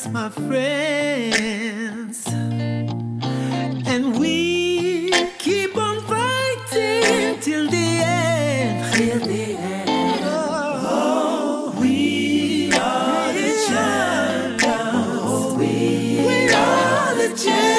us, my friends, and we keep on fighting till the end. Till the end. Oh, we are the champions. We are the champions.